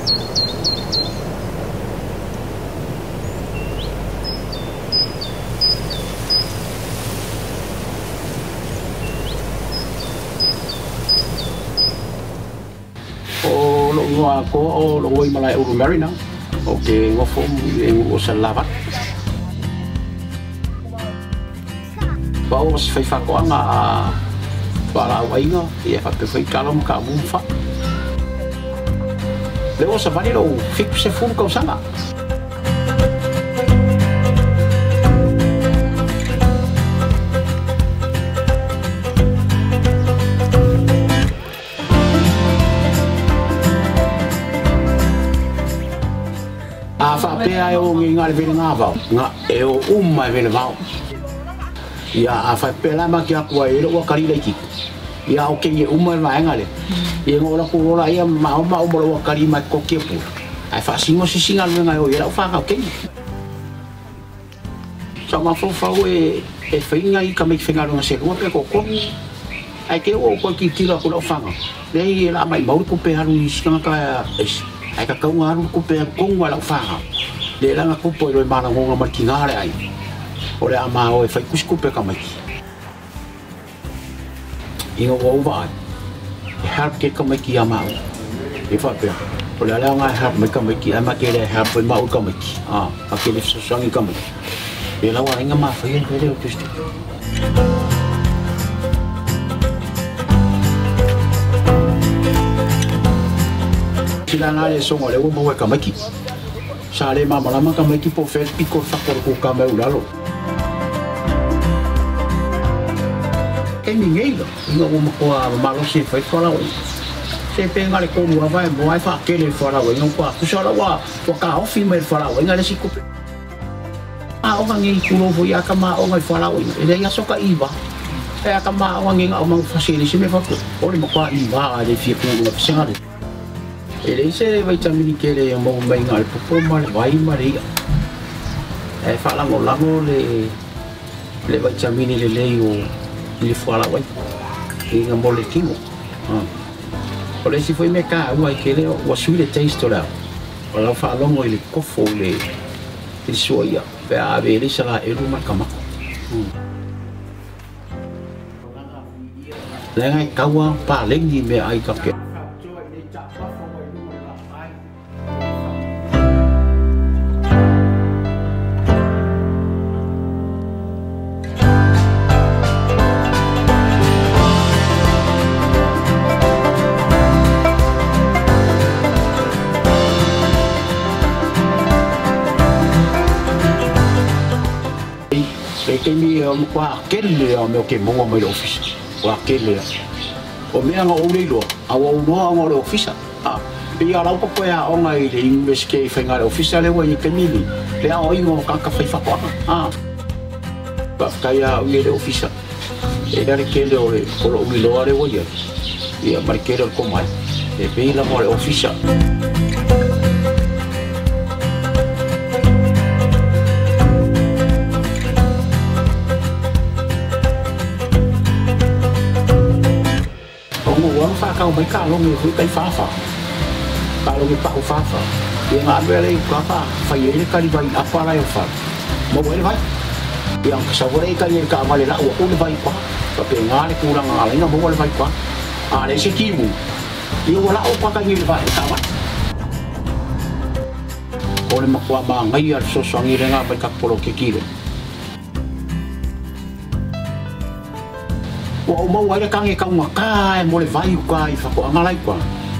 Ko o Logoi Malaeulu Mariner o ke ngofo o Salelavalu. Ba o se fai whakoanga a whalawainga e whape whai kalam ka mumwha. Le o Savaii lo whiku se fulu kausanga. Pea e o ngā le vele ngā wau, ngā e o umma e vele wau. Ia a whai pēla ma ki akua e roa karila i kiku. Ia o kei e umma e vaenga le. Ia ngō la kurola ia mao mora roa kari mai koke pura. Ai whaasingo si singa luenga o ia rau whakau kei. Sa ma whawhau e whainga i ka meiki whenga runga se rua pe kokongi. Ai ke o koe ki tila ko rau whanga. Rei e la mai mauri ko pe haru i singa ka esi. Ai ka kaunga haru ko pe konga rau whanga. Le langa kupo i roi mana ngonga mai ki ngāre ai. O le ama o e whai kuskupe ka mai ki. Inga wau vai. E help ke ka mai ki ama o. E whapea. O le alea ngā help mai ka mai ki. Ai ma ke le help i mau ka mai ki. A ke le sasangi ka mai ki. E lawa inga maa whai en pere o tusti. Sila ngā le songa le ua mau e ka mai ki. Sa le mamalama ka mai ki po fel piko whakoro ko ka mai uralo. E mi ngei lo, inga o makoa malo se whai whalau e. Se penga le konu a vai mo ai whakele whalau e, inga kua kusara wa ka ofi mai whalau e, inga le si kupe. A onga ngei kurovo i aka maa onga i whalau e, e rei asoka iwa. E aka maa onga ngei ngā o mau whasere se me whakua. Ore makoa iwa a le fia kunu a pisengare. E rei se vitamini ke le mau mai ngā le popoma le vai ma reia. E whalango lango le vitamini le lei o le whalawai. I ngā mo le tingo. O le si foi me ka ua i ke le o sui le taste o leo. O lau whalongo i le kofo le soia. Pe a ave le sa la eru makamako. Le ngai kaua pa lengi me ai ka ke. Kemi kwa kele o me ke mo mai office wa kele o me nga o le lo a o no nga le office e ya la ko ya o nga ile investigate fenga office le wa kemi le a o ingo ka fai fa kwa ba kaya o le office e da kele o le ko o lo ale wa ya mai kele ko mai e pe la mo le office. Kau mai ka longi hui kai fafa ka longi pa fafa e ngā bere ka fa fai ele ka vai apa la yo fa mo ele vai yang sa wore ka ye ka male la o le vai pa ka pe ngā le kurang ngā le mo le vai pa a le se kimu i wala o pa ka ni le vai ka wa o le makwa ma ngai ar so sangi le ngā pa ka polo ke kile o mau ai ka nge ka ngaka e mo le vai ka i fa ko ngalai kwa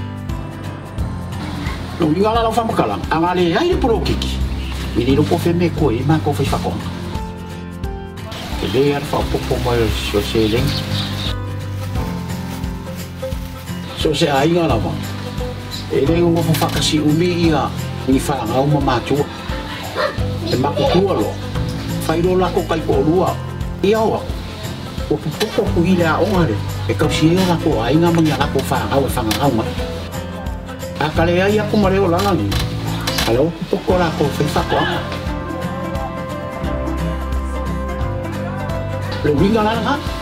no i ngala la fa makala angale ai le pro kiki i ni lo po fe me ko i ma ko fa fa ko e le ar fa po mai so se le so se ai ngala ma e le ngo fa ka si umi ia ni fa nga o ma tu e ma ko lo fa i lo la ko kai ko lua ia o o pupuko ku ile a ongare e kausiera la ko ai nga manga la ko fa au fa nga au a kale ai ko mare o langa ni alo pupuko la ko fa ko le winga la